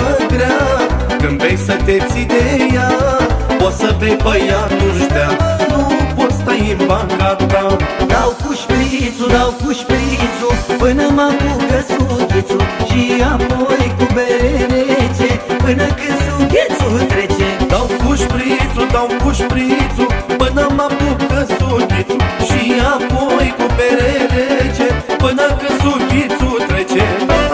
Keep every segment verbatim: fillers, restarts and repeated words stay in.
grea. Când vrei să te ții de ea, poți să bei băiatul-și dea. Nu poți stai în banca ta. Dau cu șprițul, dau cu șprițul, până mă apucă sughițul, și apoi cu bere rece, până când sughițul trece. Dau cu șprițul, dau cu șprițul, până mă apucă sughițul, și apoi cu bere rece, până când sughițul trece.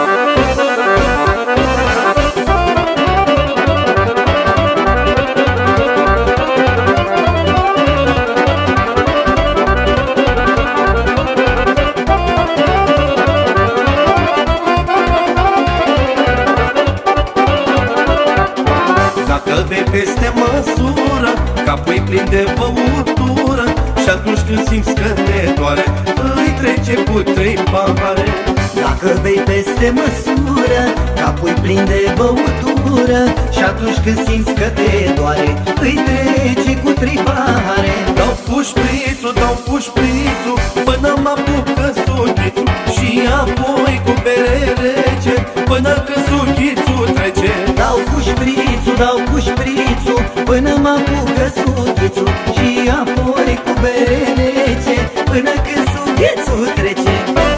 Dacă bei peste măsură, capul-i plin de băutură, și atunci când simți că te doare, îi trece cu trei pahare. Dacă bei peste măsură, capul-i plin de băutură, și atunci când simți că te doare, îi trece cu trei pahare. Dau cu șprițul, dau cu șprițul, până mă apucă sughițul, și apoi cu bere rece, până când sughițul trece. Dau cu șprițul, dau cu șprițul, până mă apucă sughițul, și apoi cu bere rece, până când sughițul trece.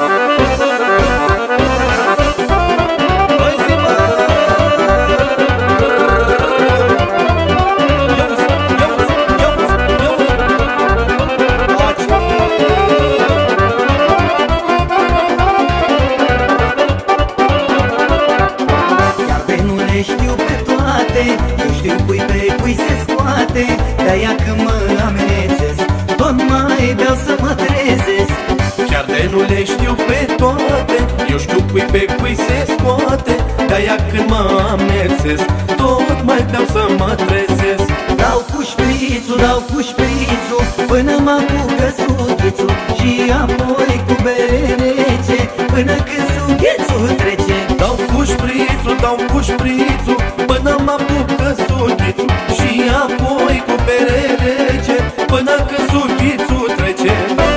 Știu pe toate, eu știu cui pe cui se scoate, de-aia când mă amenețesc, tot mai beau să mă trezesc. Chiar de nu le știu pe toate, eu știu cui pe cui se scoate, de-aia când mă amețesc, tot mai beau să mă trezesc. Dau cu șprițul, dau cu șprițul, până mă apucă sughițul, și apoi cu bere rece, până când sughițul trece. Dau cu șprițul, dau cu șprițul, până mă apucă sughițul, și apoi cu bere rece, până când sughițul trece.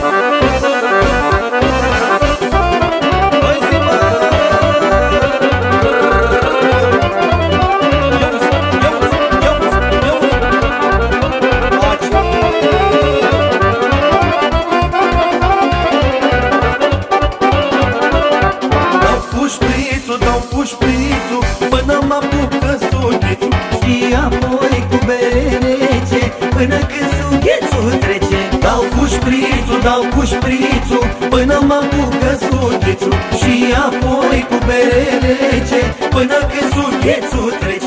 Dau cu șprițul, până mă apucă sughițul, și apoi cu bere rece, până când sughițul trece. Dau cu șprițul, dau cu șprițul, până mă apucă sughițul, și apoi cu bere rece, până când sughițul trece.